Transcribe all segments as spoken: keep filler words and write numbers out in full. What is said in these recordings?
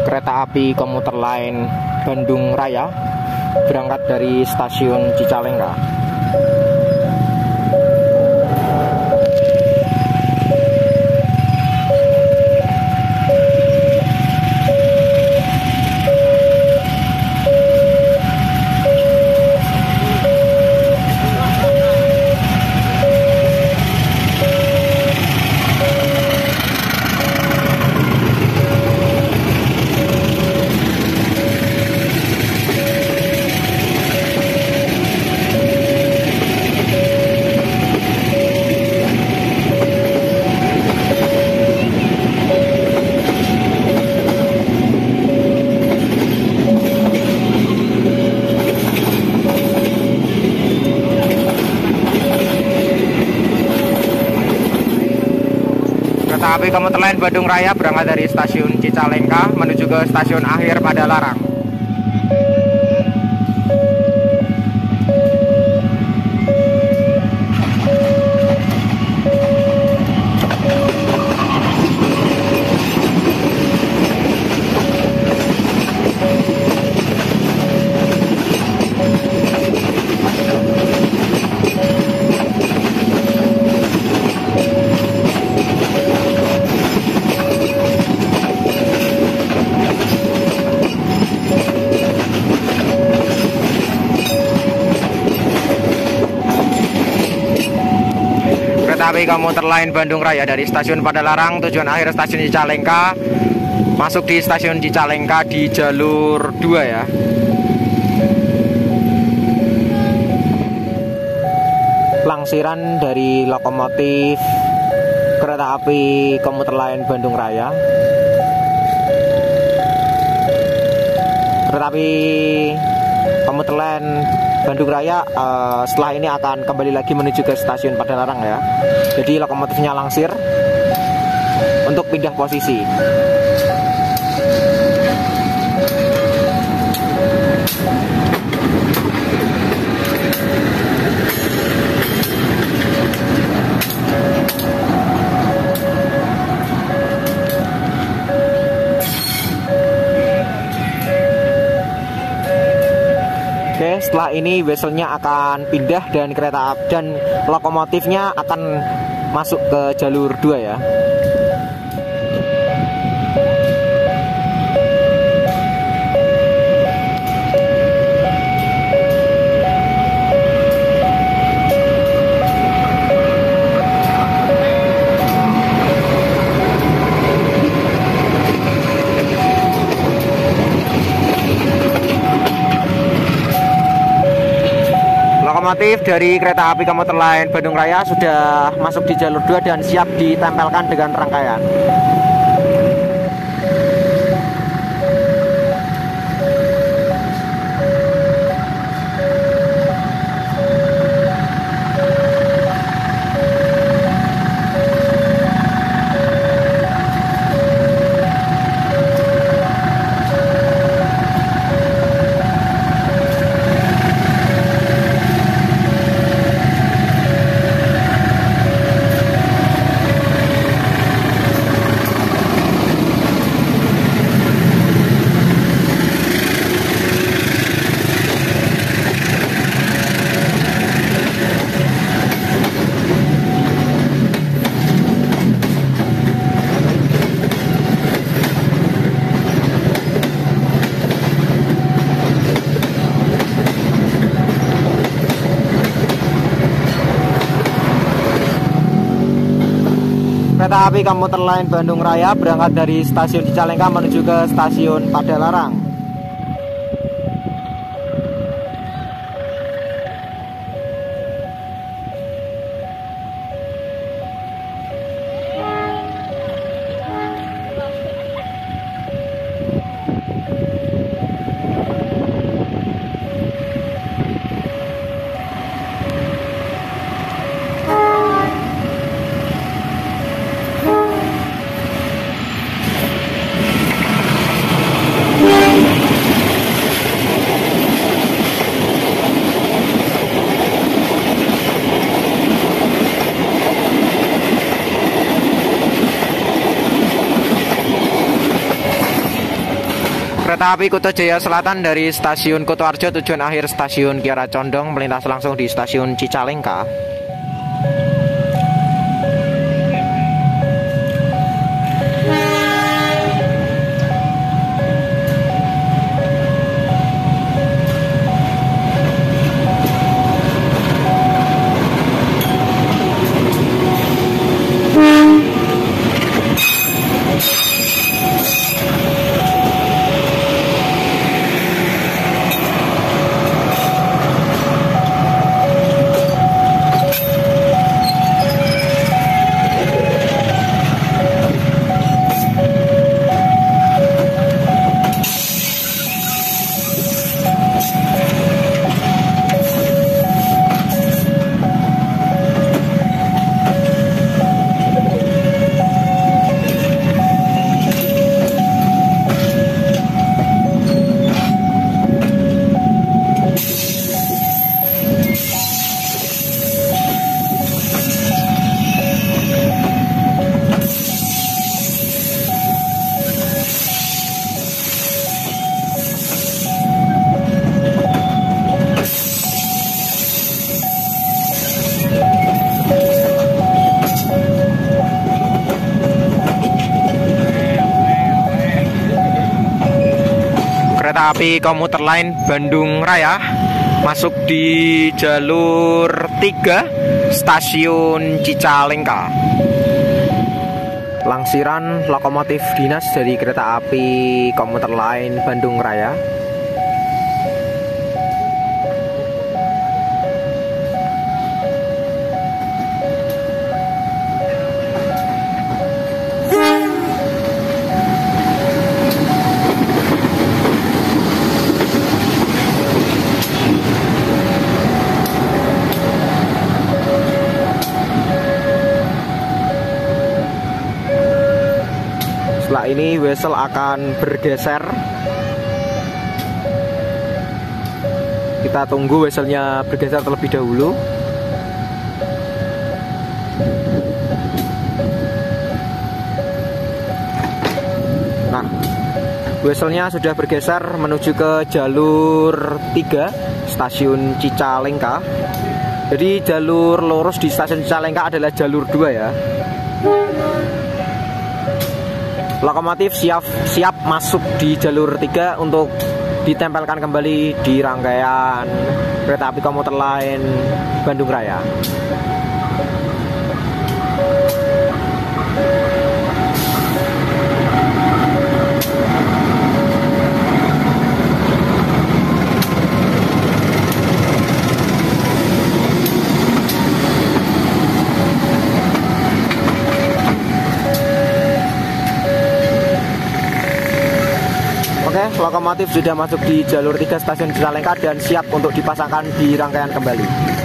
kereta api komuter lain Bandung Raya berangkat dari stasiun Cicalengka. Kereta api komuter lain Bandung Raya berangkat dari stasiun Cicalengka menuju ke stasiun akhir Padalarang. Kereta api komuter lain Bandung Raya dari stasiun Padalarang tujuan akhir stasiun Cicalengka masuk di stasiun Cicalengka di jalur dua ya. Langsiran dari lokomotif kereta api komuter lain Bandung Raya. Kereta api komuter lain Bandung Raya uh, setelah ini akan kembali lagi menuju ke stasiun Padalarang ya. Jadi lokomotifnya langsir untuk pindah posisi. Oke, setelah ini vesselnya akan pindah dan kereta api dan lokomotifnya akan masuk ke jalur dua ya. Lokomotif dari kereta api komuter lain Bandung Raya sudah masuk di jalur dua dan siap ditempelkan dengan rangkaian. Kereta api komuter lain Bandung Raya berangkat dari stasiun Cicalengka menuju ke stasiun Padalarang. Kereta api Kuto Jaya Selatan dari stasiun Kutoarjo tujuan akhir stasiun Kiara Condong melintas langsung di stasiun Cicalengka. Kereta api komuter lain Bandung Raya masuk di jalur tiga stasiun Cicalengka. Langsiran lokomotif dinas dari kereta api komuter lain Bandung Raya. Setelah ini wesel akan bergeser. Kita tunggu weselnya bergeser terlebih dahulu. Nah, weselnya sudah bergeser menuju ke jalur tiga stasiun Cicalengka. Jadi jalur lurus di stasiun Cicalengka adalah jalur dua ya. Lokomotif siap siap masuk di jalur tiga untuk ditempelkan kembali di rangkaian kereta api komuter lain Bandung Raya. Lokomotif sudah masuk di jalur tiga stasiun Cicalengka dan siap untuk dipasangkan di rangkaian kembali.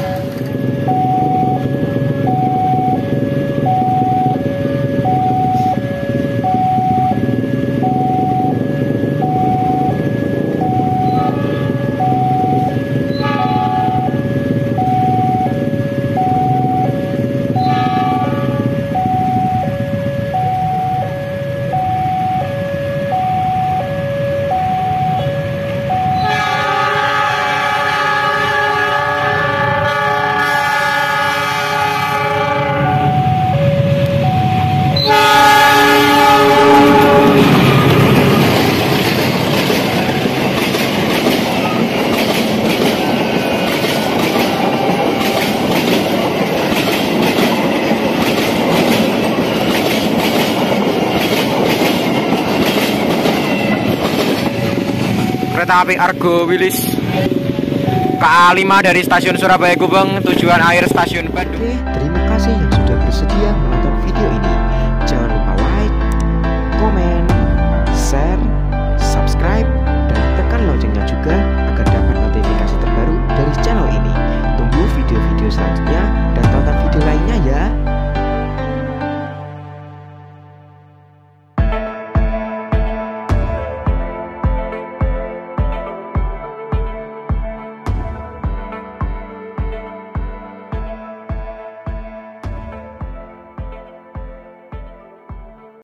Kereta api Argo Wilis K A lima dari stasiun Surabaya Gubeng tujuan akhir stasiun Bandung.